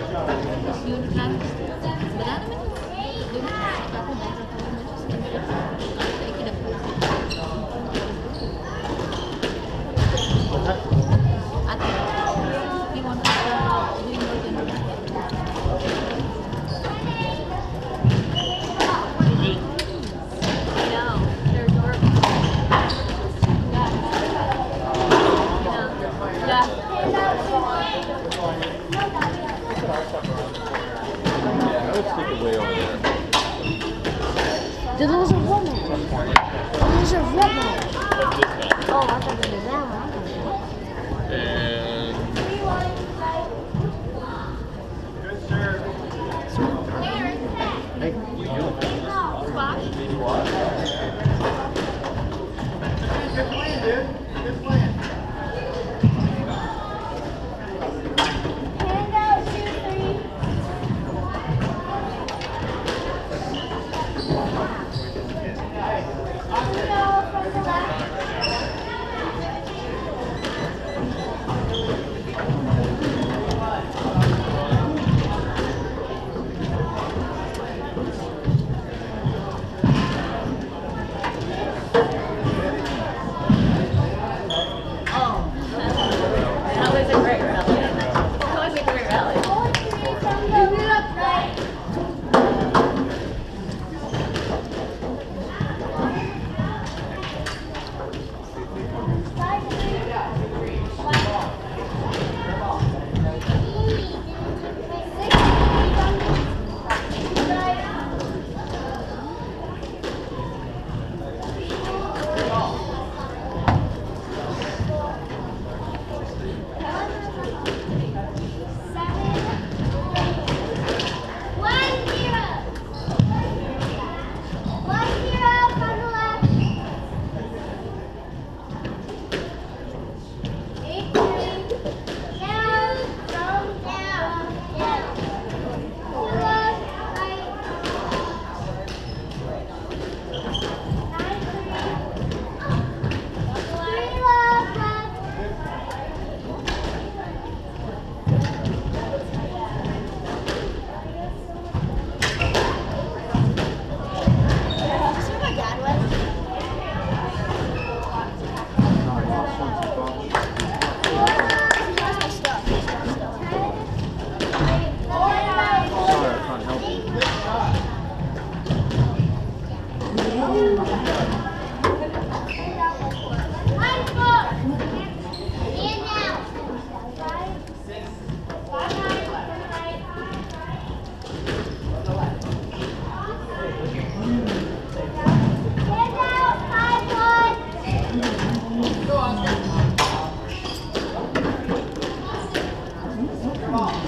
Yun lang. Wala naman yung doon ako meron ako naman sa center. Ay, ate, we want to do more than that. I know, they're adorable. Yeah. Yeah, I would stick it way over there. Do those are what now? Those are what now? Like this guy. Oh, I thought they were that one. And Good serve. hey, we do. Good plan, dude. Good plan. Handout 2, 3. From the left. Oh, that was a great rally. That was a great rally. 4, 3 from the right. Come on.